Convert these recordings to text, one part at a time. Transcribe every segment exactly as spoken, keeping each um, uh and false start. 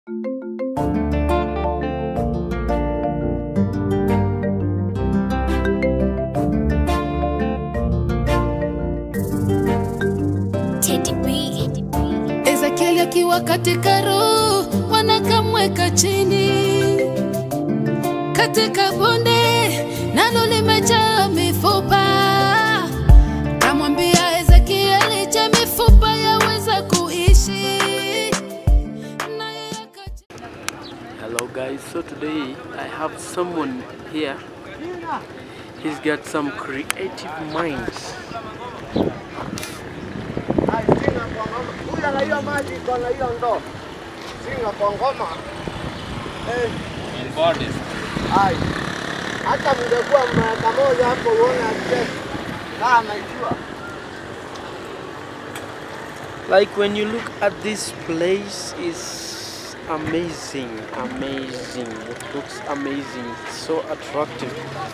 Akiwa katika roho wanakamweka chini katika bonde nalo limejaa mifupa. Kamwambia Ezekieli, je, mifupa yaweza kuishi? Hello guys, so today I have someone here. He's got some creative minds. Na hiyo maji iko na hiyo ndoo. Singa kwa ngoma. Eh, in bodies. Ai. Hata mngekuwa mara moja hapo uone aje. Kama ikiwa. Like when you look at this place, is amazing, amazing. It looks amazing, so attractive.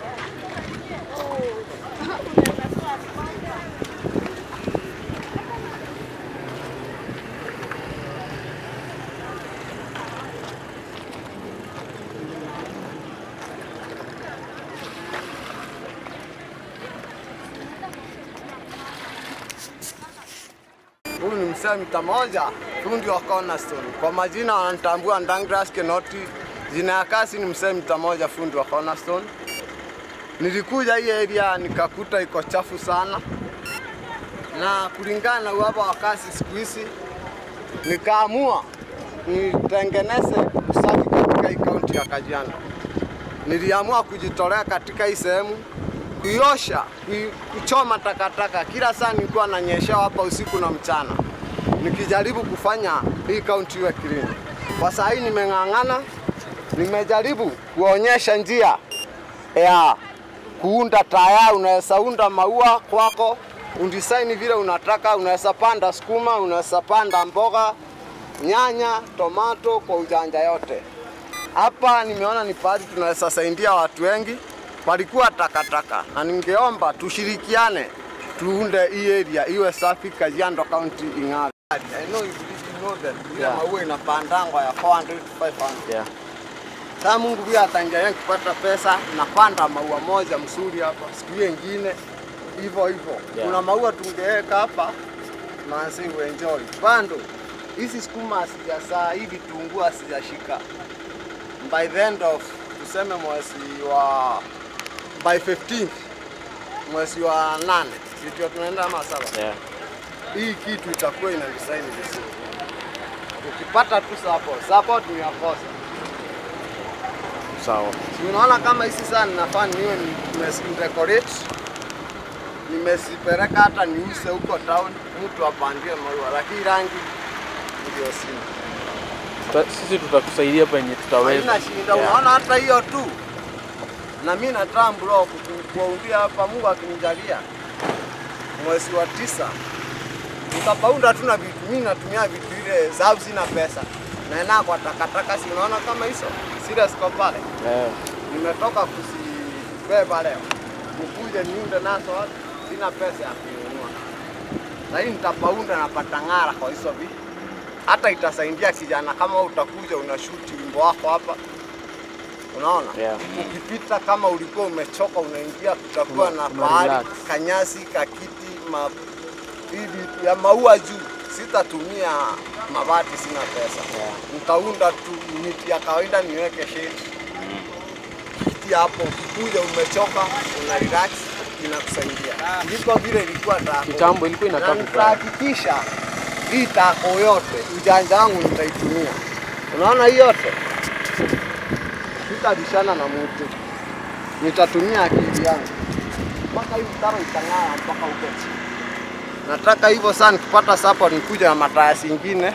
Huyu ni MZEE Mita Moja, fundi wa cornerstone. Kwa majina wananitambua Ndangras Kenoti. Jina ya kazi ni MZEE Mita Moja, fundi wa cornerstone. Nilikuja hii area nikakuta iko chafu sana. Na kulingana na uhaba wa kazi siku hizi, nikaamua nitengeneze usafi katika hii kaunti ya Kajiado. Niliamua kujitolea katika hii sehemu, kuiosha, kuchoma takataka. Kila saa nilikuwa nanyesha hapa usiku na mchana, nikijaribu kufanya hii kaunti iwe clean. Kwa saa hii nimeng'ang'ana, nimejaribu kuonyesha njia ya kuunda taya. Unaweza unda maua kwako, undesign vile unataka. Unaweza panda sukuma, unaweza panda mboga, nyanya, tomato, kwa ujanja yote. Hapa nimeona ni pahali tunaweza saidia watu wengi. Palikuwa takataka na ningeomba tushirikiane tuunde hii area iwe safi, Kajiado County ing'are. I know you know that. Yeah. Maua inapandangwa ya four hundred to five hundred. Yeah. Sasa Mungu pia atanjalia kupata pesa, napanda maua moja mzuri hapa, siku nyingine hivyo hivyo. Yeah. Kuna maua tungeweka hapa na sisi enjoy. Bando hizi sukuma asijazaa, hivi vitunguu asijashika. By the end of tuseme mwezi wa by fifteenth, mwezi wa nane, ndio tunaenda ama saba. Yeah. Hii kitu itakuwa ina design vizuri. Ukipata tu support, support ni ya kosa. Sawa. Si unaona kama hizi sana ninafanya niwe nimedecorate. Nimesipeleka hata niuse huko town, mtu apandie maua, lakini rangi ndio sina. Sisi tutakusaidia penye tutaweza. Haina shida, unaona hata hiyo tu. Na mimi nataka bro kuundia hapa, Mungu akinijalia mwezi wa tisa nitapaunda tu na vitu. Mimi natumia vitu ile sababu sina pesa. Naenda kwa takataka, si unaona kama hizo serious kwa pale. Yeah. Nimetoka kusibeba leo. Nikuje niunde nazo, sina pesa ya kununua. Na hii nitapaunda na patangara kwa hizo vitu. Hata itasaidia kijana kama utakuja unashuti wimbo wako hapa. Unaona? Yeah. Ukipita kama ulikuwa umechoka unaingia, kutakuwa na bahari, kanyasi, kakiti, ma hivi ya maua juu. Sitatumia mabati, sina pesa. Yeah. Nitaunda tu miti ya kawaida niweke shade. Mm. Kiti hapo, ukikuja umechoka, una relax, inakusaidia. Ndiko vile ilikuwa tako. Kitambo ilikuwa inakaa kuhakikisha hii tako yote ujanja wangu nitaitumia. Unaona hii yote? Sitabishana na mtu. Nitatumia akili yangu. Mpaka hii mtaro itang'ara mpaka huko chini. Nataka hivyo sana, nikipata support nikuja na mataya zingine.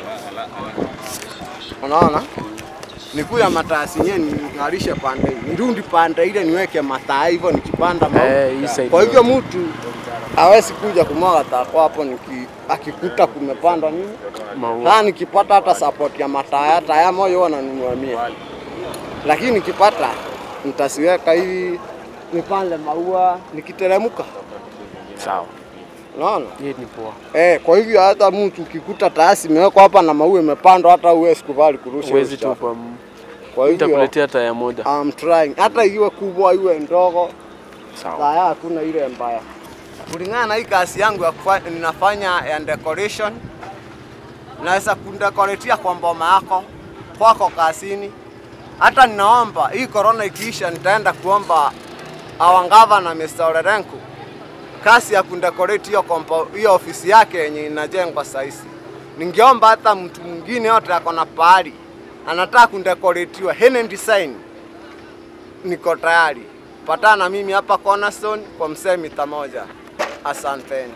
Unaona? Nikuja mataya zingine ning'arishe pande. Nirundi pande ile niweke mataya hivyo nikipanda maua. Hey, kwa hivyo mtu hawezi kuja kumwaga tako hapo niki akikuta kumepandwa nini? Maua. Ha, nikipata hata support ya mataya, taya moja wananunua mia. Lakini nikipata nitasiweka hivi nipande maua nikiteremka. Sawa. Unaona? Hii ni poa. Eh, kwa hivyo hata mtu ukikuta tayari imewekwa hapa na maua imepandwa, hata huwezi kubali kurusha. Huwezi tupa. Kwa hivyo nitakuletea taya moja. I'm trying. Hata iwe kubwa iwe ndogo. Sawa. Taya hakuna ile mbaya. Kulingana na hii kazi yangu ya kufanya, ninafanya ya decoration. Naweza kundekoratia kwa mboma yako, kwako kazini. Hata ninaomba hii corona ikiisha nitaenda kuomba our governor mister Olerenku kazi ya kundekorate hiyo hiyo ofisi yake yenye inajengwa saizi. Ningeomba hata mtu mwingine yote ako na pahali anataka kundekoratiwa hene design, niko tayari. Patana na mimi hapa Cornerstone kwa MZEE Mita Moja. Asanteni.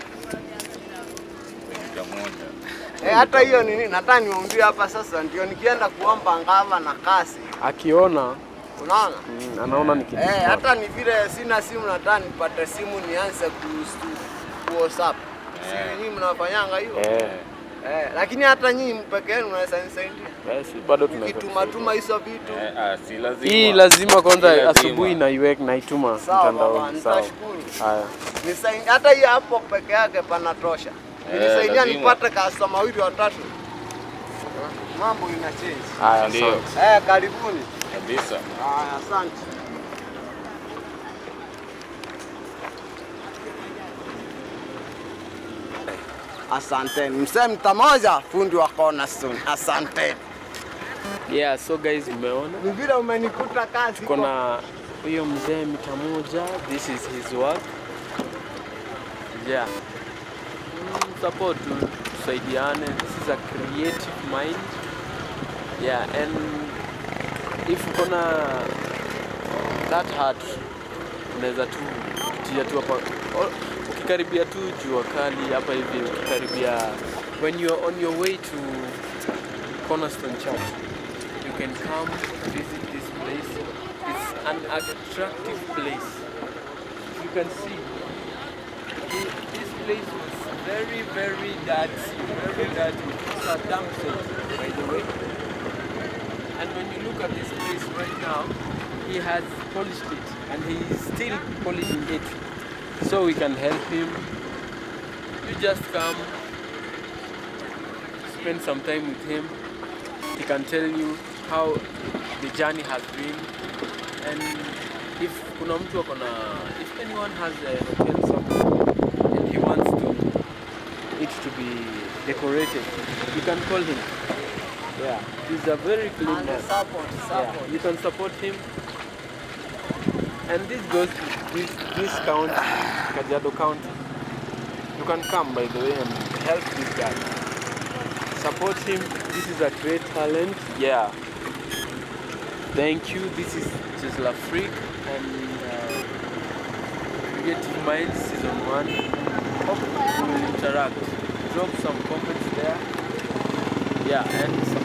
Eh, hata hiyo nini nataka niwaambie hapa sasa, ndio nikienda kuomba ngava na kasi akiona, unaona? Mm, anaona nikitu. Eh, hata ni vile sina simu, nataka nipate simu nianze ku ku WhatsApp. Si nyinyi mnafanyanga hiyo? Eh. Eh, lakini hata nyinyi mpeke yenu mnaweza nisaidia. Basi bado tunaweza. Kituma tuma hizo vitu. Eh, ah, si lazima. Hii lazima kwanza asubuhi na iweke na ituma mtandaoni. Sawa, nitashukuru. Haya. Nisaidia hata hii hapo peke yake panatosha. Nisaidia lazima. nipate customer wawili watatu. Mambo ina change. Haya, Ndio. Eh, karibuni. Kabisa. Haya, asante. Asanteni. MZEE Mita Moja, fundi wa Cornerstone. Asanteni. Yeah, so guys, umeona? Ni vile umenikuta kazi. Kuna huyo MZEE Mita Moja, this is his work. Yeah. Mm, support tu, tusaidiane. This is a creative mind. Yeah, and if ukona that heart, unaweza tu kutia tu hapa. Ukikaribia tu jua kali hapa hivi, ukikaribia when you're on your way to Cornerstone Church, you can come visit this place. It's an attractive place. You can see this place was very very dirty, very dirty. It's a dump site, by the way. And when you look at this place right now, he has polished it and he is still polishing it. So we can help him. You just come, spend some time with him. He can tell you how the journey has been. And if kuna mtu akona, if anyone has a hotel somewhere and he wants to it to be decorated, you can call him. Yeah, he's a very clean And man. support, support. Yeah, you can support him. And this goes to this, this county, Kajiado County. You can come, by the way, and help this guy. Support him. This is a great talent. Yeah. Thank you. This is just La Freak and uh, Creative Minds Season one. Hope we will interact. Drop some comments there. Yeah, and